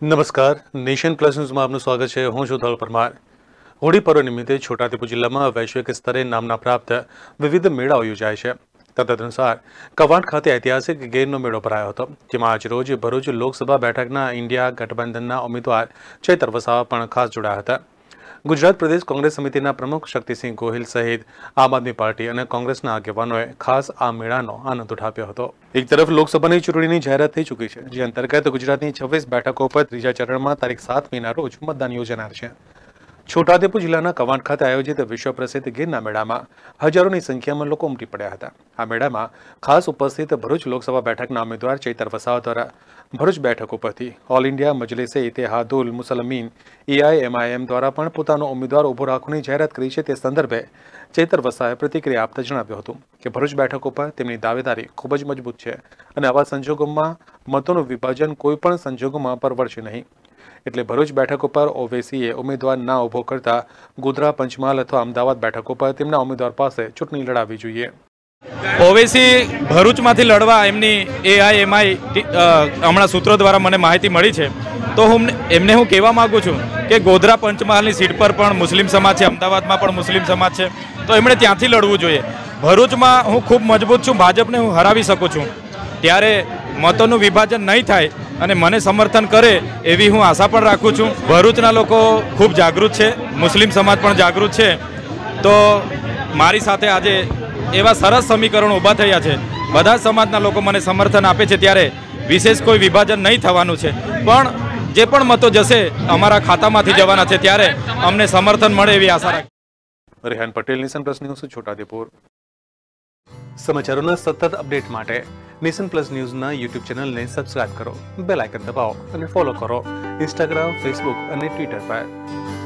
નમસ્કાર, nation plus ન્યૂઝમાં આપનું સ્વાગત છે. હું છું ધવલ પરમાર. હોળી પર્વ નિમિત્તે છોટાઉદેપુર જિલ્લામાં વૈશ્વિક સ્તરે નામના પ્રાપ્ત વિવિધ મેળાઓ યોજાય છે. તદનુસાર કવાંટ ખાતે ઐતિહાસિક ગેરનો મેળો ભરાયો હતો, જેમાં આજરોજ ભરૂચ લોકસભા બેઠકના ઇન્ડિયા ગઠબંધનના ઉમેદવાર ચૈતર વસાવા પણ ખાસ જોડાયા હતા. ગુજરાત પ્રદેશ કોંગ્રેસ સમિતિના પ્રમુખ શક્તિસિંહ ગોહિલ સહિત આમ આદમી પાર્ટી અને કોંગ્રેસના આગેવાનોએ ખાસ આ મેળાનો આનંદ ઉઠાવ્યો હતો. એક તરફ લોકસભાની ચૂંટણીની જાહેરાત થઈ ચૂકી છે, જે અંતર્ગત ગુજરાતની 26 બેઠકો પર ત્રીજા ચરણમાં તારીખ 7 મેના રોજ મતદાન યોજાનાર છે. છોટાઉદેપુર જિલ્લાના કવાંટ ખાતે આયોજિત વિશ્વ પ્રસિદ્ધ ગીરના મેળામાં હજારોની સંખ્યામાં લોકો ઉમટી પડ્યા હતા. આ મેળામાં ખાસ ઉપસ્થિત ભરૂચ લોકસભા બેઠકના ઉમેદવાર ચૈતર વસાવા દ્વારા ભરૂચ બેઠક ઉપરથી all India Majlise Ittehadul Muslimeen EIMIM દ્વારા પણ પોતાનો ઉમેદવાર ઉભો રાખવાની જાહેરાત કરી છે. તે સંદર્ભે ચૈતર વસાવાએ પ્રતિક્રિયા આપતા જણાવ્યું હતું કે ભરૂચ બેઠક ઉપર તેમની દાવેદારી ખૂબ જ મજબૂત છે અને આવા સંજોગોમાં મતોનું વિભાજન કોઈ પણ સંજોગોમાં પરવડશે નહીં. એટલે ભરૂચ બેઠક ઉપર ઓવેસીએ ઉમેદવાર ના ઉભો કરતા ગોધરા, પંચમહાલ અથવા અમદાવાદ બેઠક ઉપર તેમના ઉમેદવાર પાસે ચૂંટણી લડાવવી જોઈએ. ઓવેસી ભરૂચમાંથી લડવા એમની AIMI હમણાં સૂત્રો દ્વારા મને માહિતી મળી છે. તો એમને હું કહેવા માગું છું કે ગોધરા પંચમહાલની સીટ પર પણ મુસ્લિમ સમાજ છે, અમદાવાદમાં પણ મુસ્લિમ સમાજ છે, તો એમણે ત્યાંથી લડવું જોઈએ. ભરૂચમાં હું ખૂબ મજબૂત છું, ભાજપને હું હરાવી શકું છું. ત્યારે મતોનું વિભાજન નહીં થાય અને મને સમર્થન કરે એવી હું આશા પણ રાખું છું. ભરૂચના લોકો ખૂબ જાગૃત છે, મુસ્લિમ સમાજ પણ જાગૃત છે. તો મારી સાથે આજે એવા સરસ સમીકરણો ઊભા થયા છે. બધા સમાજના લોકો મને સમર્થન આપે છે, ત્યારે વિશેષ કોઈ વિભાજન નહીં થવાનું છે. પણ જે પણ મતો જશે અમારા ખાતામાંથી જવાના છે, ત્યારે અમને સમર્થન મળે એવી આશા રાખીએ. Rehan Patel, nation plus news, Chhota Udepur. સમાચારોના સતત અપડેટ માટે નેશન પ્લસ ન્યૂઝના યુટ્યુબ ચેનલને સબસ્ક્રાઇબ કરો, બેલ આઇકન દબાવો અને ફોલો કરો ઇન્સ્ટાગ્રામ, ફેસબુક અને ટ્વિટર પર.